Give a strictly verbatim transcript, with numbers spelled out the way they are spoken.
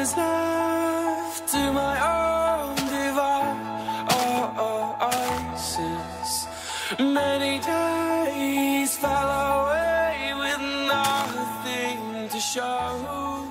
was left to my own devices. Many days fell away with nothing to show.